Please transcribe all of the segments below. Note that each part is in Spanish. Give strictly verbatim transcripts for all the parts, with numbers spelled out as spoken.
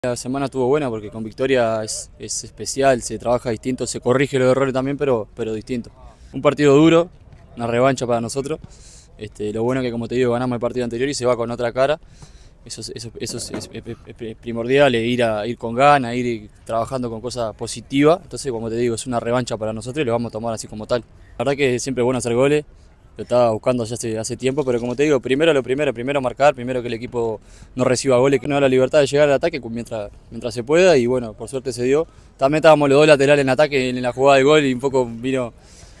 La semana estuvo buena porque con Victoria es, es especial, se trabaja distinto, se corrige los errores también, pero, pero distinto. Un partido duro, una revancha para nosotros. Este, lo bueno es que, como te digo, ganamos el partido anterior y se va con otra cara. Eso, es, eso, eso es, es, es, es primordial, ir, a, ir con ganas, ir trabajando con cosas positivas. Entonces, como te digo, es una revancha para nosotros y lo vamos a tomar así como tal. La verdad que siempre es bueno hacer goles. Lo estaba buscando ya hace, hace tiempo, pero como te digo, primero lo primero, primero marcar, primero que el equipo no reciba goles, que no da la libertad de llegar al ataque mientras, mientras se pueda, y bueno, por suerte se dio. También estábamos los dos laterales en ataque en la jugada del gol y un poco vino,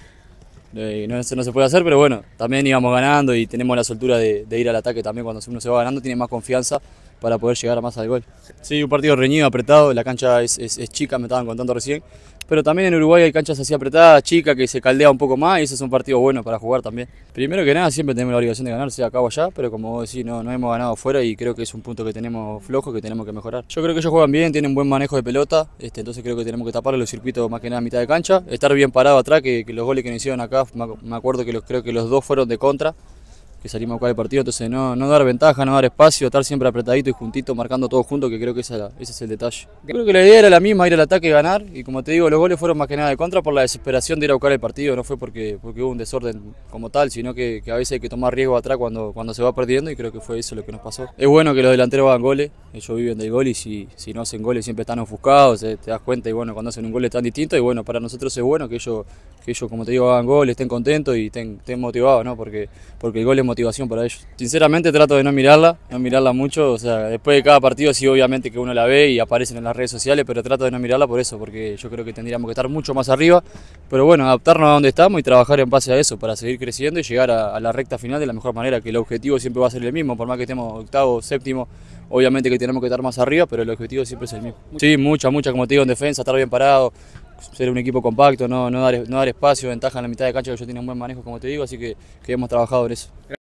eh, no, eso no se puede hacer, pero bueno, también íbamos ganando y tenemos la soltura de, de ir al ataque también. Cuando uno se va ganando tiene más confianza para poder llegar más al gol. Sí, un partido reñido, apretado, la cancha es, es, es chica, me estaban contando recién, pero también en Uruguay hay canchas así apretadas, chicas, que se caldea un poco más y ese es un partido bueno para jugar también. Primero que nada siempre tenemos la obligación de ganar, sea acá o allá, pero como vos decís, no, no hemos ganado fuera y creo que es un punto que tenemos flojo, que tenemos que mejorar. Yo creo que ellos juegan bien, tienen buen manejo de pelota, este, entonces creo que tenemos que tapar los circuitos más que nada a mitad de cancha, estar bien parado atrás, que, que los goles que nos hicieron acá, me acuerdo que los, creo que los dos fueron de contra, que salimos acá del partido, entonces no, no dar ventaja, no dar espacio, estar siempre apretadito y juntito, marcando todos juntos, que creo que esa, ese es el detalle. Creo que la idea era la misma, ir al ataque y ganar, y como te digo, los goles fueron más que nada de contra por la desesperación de ir a buscar el partido, no fue porque, porque hubo un desorden como tal, sino que, que a veces hay que tomar riesgo atrás cuando, cuando se va perdiendo, y creo que fue eso lo que nos pasó. Es bueno que los delanteros hagan goles, ellos viven del gol y si, si no hacen goles siempre están ofuscados, eh, te das cuenta, y bueno, cuando hacen un gol es tan distinto, y bueno, para nosotros es bueno que ellos, que ellos como te digo, hagan goles, estén contentos y estén, estén motivados, ¿no? porque, porque el gol es motivación para ellos. Sinceramente trato de no mirarla, no mirarla mucho, o sea, después de cada partido sí obviamente que uno la ve y aparecen en las redes sociales, pero trato de no mirarla por eso, porque yo creo que tendríamos que estar mucho más arriba, pero bueno, adaptarnos a donde estamos y trabajar en base a eso para seguir creciendo y llegar a, a la recta final de la mejor manera, que el objetivo siempre va a ser el mismo, por más que estemos octavo, séptimo, obviamente que tenemos que estar más arriba, pero el objetivo siempre es el mismo. Sí, mucha, mucha, como te digo, en defensa, estar bien parado, ser un equipo compacto, no, no, dar, no dar espacio, ventaja en la mitad de cancha, que yo tengo un buen manejo, como te digo, así que, que hemos trabajado en eso.